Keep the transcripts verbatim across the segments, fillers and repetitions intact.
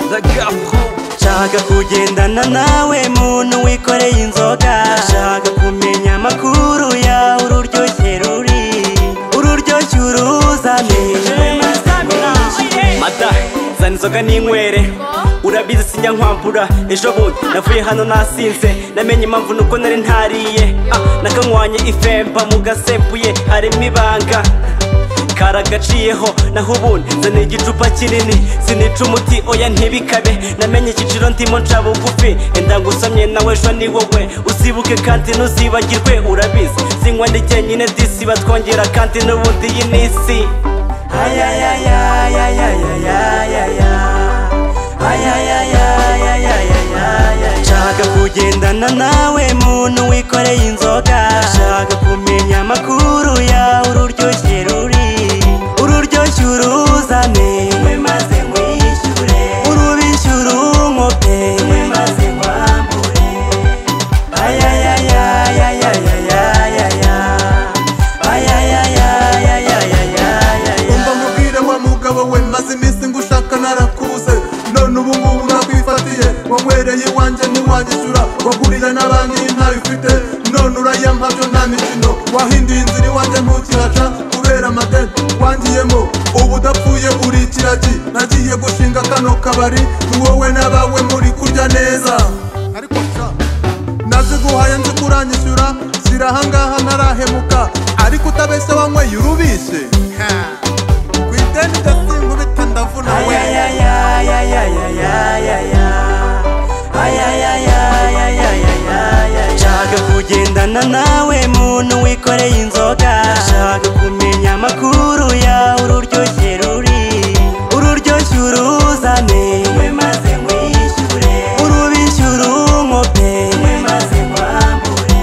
Shaka kugendana nawe muntu wikoreye inzoga, shaka kumenya amakuru ya ururyoshye ruri, ururyoshye uruzane mata zana inzoga n'inywere, urabizi sinjya nkwambura. Ejo bundi navuye hano nasinze, namenye impamvu nuko nari ntariye, ah, nakanywanye ifemba mu gasembuye harimo ibanga karagaciyeho, naho ubundi zana igicupa kinini, sinica umuti oya ntibikabe, namenye ikiciro ndimo nca bugufi, enda ngusomye nawe ejo ni wowe uzibuke kandi ntuzibagirwe. Urabizi sinywa ndi jyenyine disi batwongera kandi n'ubundi iyi n'isi. Shaka kugendana nawe muntu wikoreye inzoga, shaka kumenya amakuru ya ururyoshye ruri, ururyoshye uruzane maze nkwishyure, urubishyure unkope maze nkwambure. umva mubwire wa mugabo we, maze iminsi ngushaka narakuze, none ubu ngubu nakwifatiye, wanywereye iwanjye ntiwanyishyura, wagurira n'abandi ntabifite, none urayampa byo nta mikino, wahinduye inzira iwanjye ntukihaca kubera amadeni wangiyemo, ubu udapfuye uri ikiragi, nagiye gushinga kano kabari, ni wowe n'abawe muri kurya neza, ariko sha naziguhaye nzi kuranyishyura, shyira ahangaha ntarahemuka, ariko utabeshya wanyweye urubishe ku ideni ndasinkubita ndavuna we. Shaka kugendana nawe muntu wikoreye inzoga, shaka kumenya amakuru ya ururyoshye ruri, ururyoshye uruzane maze nkwishyure, urubishyure unkope maze nkwambure.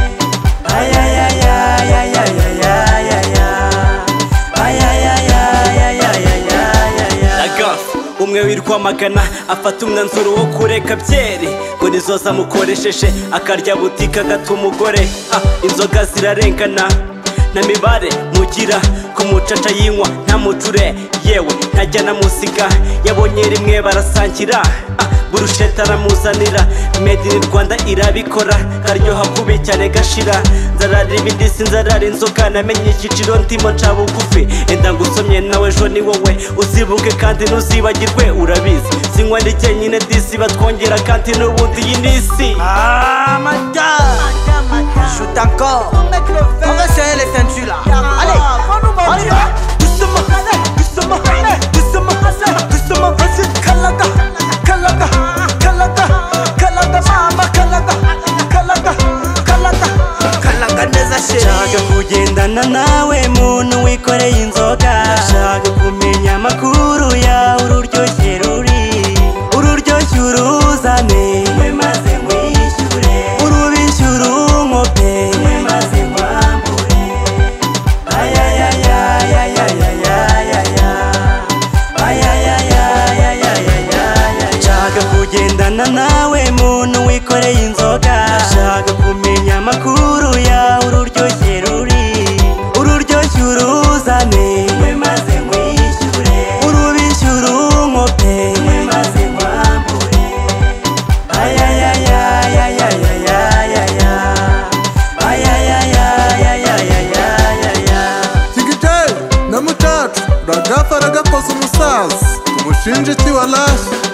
Umwe wirwamagana afata umwanzuro wo kureka byeri, ngo nizoza mukoresheje akarya butika gata umugore. Ah, inzoga zirarengana na mibare mugira, ku mucaca yinywa nta mucure, yewe ntajya namusiga, yabonye rimwe barasangira, ah, burusheta aramuzanira, made in Rwanda irabikora, karyoha kubi cyane gashira, nzarara ibindisi nzarara inzoga, namenye ikiciro ndimo nca bugufi, enda ngusomye nawe ejo ni wowe uzibuke kandi ntuzibagirwe. Urabizi sinywa ndi jyenyine disi batwongera kandi n'ubundi iyi n'isi. Ah madame, shoot encore, on va serrer les ceintures là. Allez, on y va. Doucement, doucement, doucement, doucement, vas-y, Kalaga, Kalaga, Kalaga, Kalaga, mama, Kalaga, Kalaga, Kalaga, Kalaga neza chérie. Shaka kugendana nawe muntu wikoreye inzoga, shaka kumenya amakuru ya ururyoshye ruri, ururyoshye uruzane maze nkwishyure, urubishyure unkope maze nkwambure. Shaka kugendana nawe muntu wikoreye inzoga, shaka kumenya amakuru ya ururyoshye ruri, ururyoshye uruzane maze nkwishyure, urubishyure unkope maze nkwambure. Tigiteri na Mucacu uragafara gakoze umusaza, tumushinje iki walahi?